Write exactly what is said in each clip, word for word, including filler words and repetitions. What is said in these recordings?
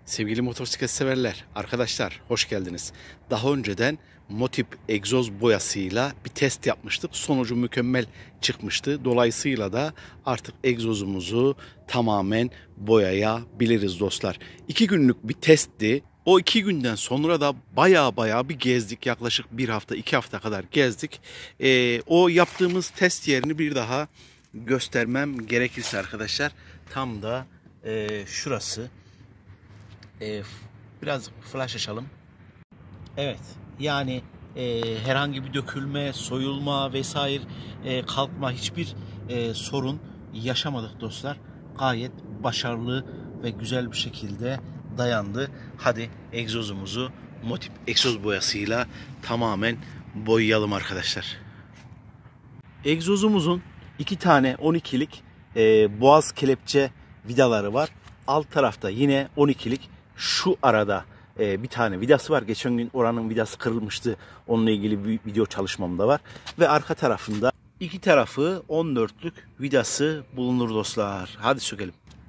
Sevgili motosiklet severler, arkadaşlar hoş geldiniz. Daha önceden Motip egzoz boyasıyla bir test yapmıştık. Sonucu mükemmel çıkmıştı. Dolayısıyla da artık egzozumuzu tamamen boyayabiliriz dostlar. İki günlük bir testti. O iki günden sonra da baya baya bir gezdik. Yaklaşık bir hafta, iki hafta kadar gezdik. Ee, o yaptığımız test yerini bir daha göstermem gerekirse arkadaşlar, tam da e, şurası. E, biraz flash açalım. Evet, yani e, herhangi bir dökülme, soyulma vesaire, e, kalkma, hiçbir e, sorun yaşamadık dostlar. Gayet başarılı ve güzel bir şekilde dayandı. Hadi egzozumuzu Motip egzoz boyasıyla tamamen boyayalım arkadaşlar. Egzozumuzun iki tane on ikilik e, boğaz kelepçe vidaları var. Alt tarafta yine on ikilik, şu arada e, bir tane vidası var. Geçen gün oranın vidası kırılmıştı. Onunla ilgili bir video çalışmam da var. Ve arka tarafında iki tarafı on dörtlük vidası bulunur dostlar. Hadi sökelim.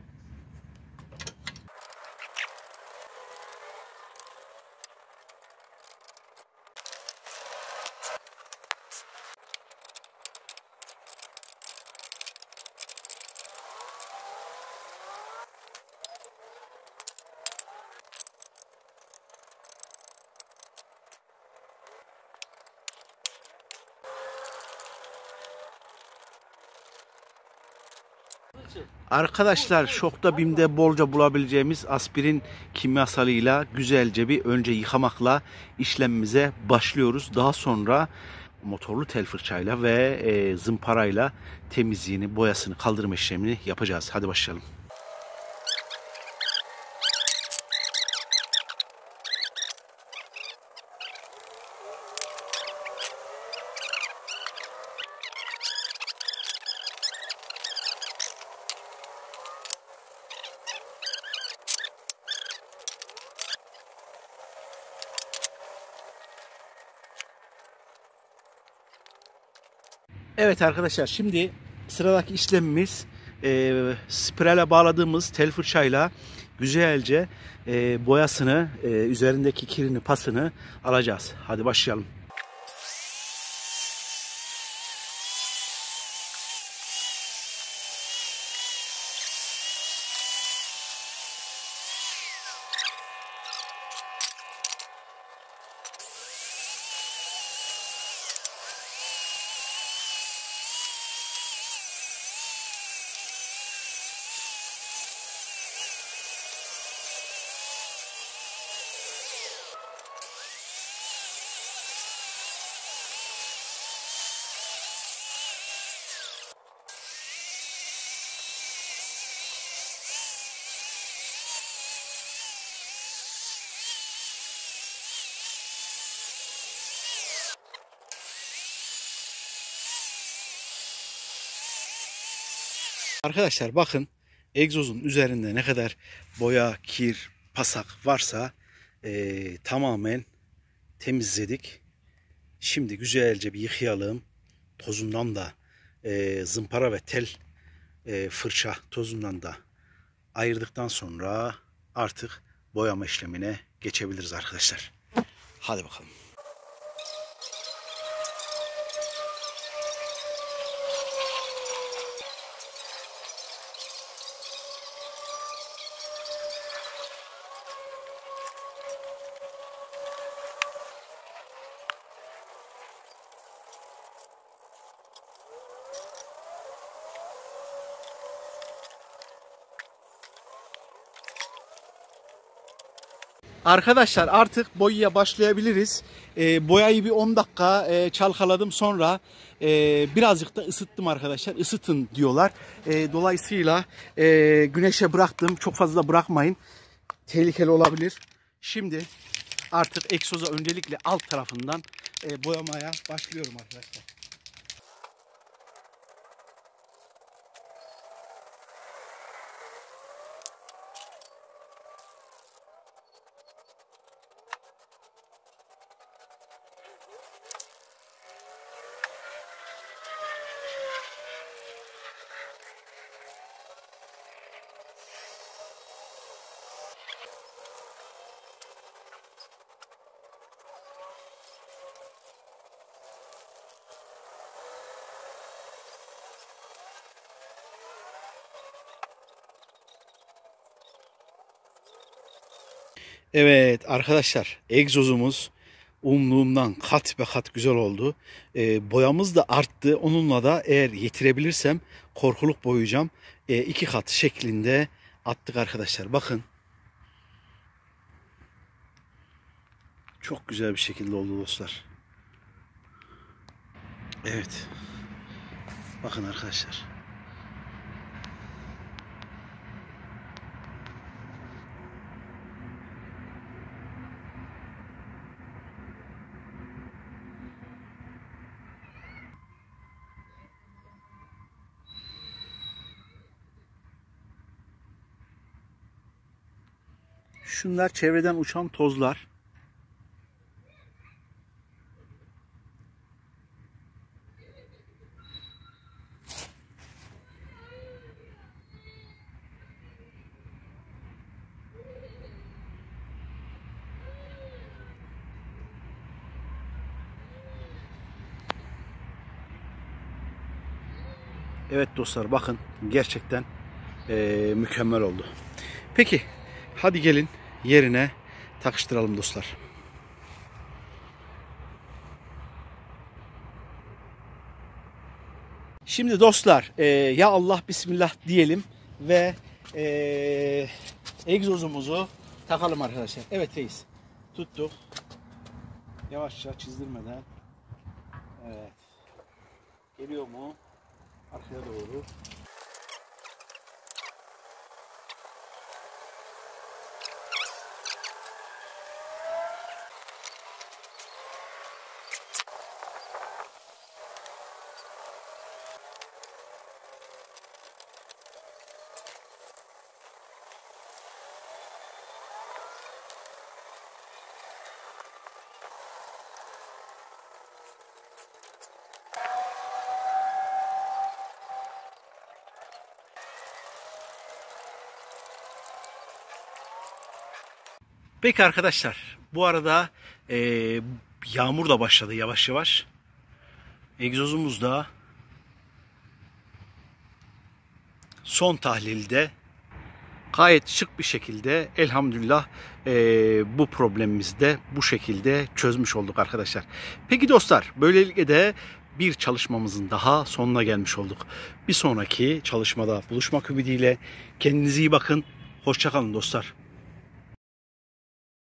Arkadaşlar, Şok'ta BİM'de bolca bulabileceğimiz aspirin kimyasalıyla güzelce bir önce yıkamakla işlemimize başlıyoruz. Daha sonra motorlu tel fırçayla ve e, zımparayla temizliğini, boyasını, kaldırma işlemini yapacağız. Hadi başlayalım. Evet arkadaşlar, şimdi sıradaki işlemimiz e, spirale bağladığımız tel fırçayla güzelce e, boyasını, e, üzerindeki kirini, pasını alacağız. Hadi başlayalım. Arkadaşlar bakın, egzozun üzerinde ne kadar boya, kir, pasak varsa e, tamamen temizledik. Şimdi güzelce bir yıkayalım. Tozundan da e, zımpara ve tel e, fırça tozundan da ayırdıktan sonra artık boyama işlemine geçebiliriz arkadaşlar. Hadi bakalım. Arkadaşlar, artık boyaya başlayabiliriz. E, boyayı bir on dakika e, çalkaladım, sonra e, birazcık da ısıttım arkadaşlar. Isıtın diyorlar. E, dolayısıyla e, güneşe bıraktım. Çok fazla bırakmayın. Tehlikeli olabilir. Şimdi artık egzoza öncelikle alt tarafından e, boyamaya başlıyorum arkadaşlar. Evet arkadaşlar, egzozumuz umduğumdan kat be kat güzel oldu. Ee, boyamız da arttı. Onunla da eğer yetirebilirsem korkuluk boyayacağım. Ee, iki kat şeklinde attık arkadaşlar. Bakın. Çok güzel bir şekilde oldu dostlar. Evet. Bakın arkadaşlar. Şunlar çevreden uçan tozlar. Evet dostlar, bakın gerçekten eee, mükemmel oldu. Peki hadi gelin yerine takıştıralım dostlar. Şimdi dostlar eee, ya Allah bismillah diyelim ve eee, egzozumuzu takalım arkadaşlar. Evet reis, tuttuk. Yavaşça, çizdirmeden. Evet. Geliyor mu? Arkaya doğru. Peki arkadaşlar, bu arada e, yağmur da başladı yavaş yavaş. Egzozumuz da son tahlilde gayet şık bir şekilde elhamdülillah e, bu problemimizi de bu şekilde çözmüş olduk arkadaşlar. Peki dostlar, böylelikle de bir çalışmamızın daha sonuna gelmiş olduk. Bir sonraki çalışmada buluşmak ümidiyle kendinize iyi bakın. Hoşça kalın dostlar.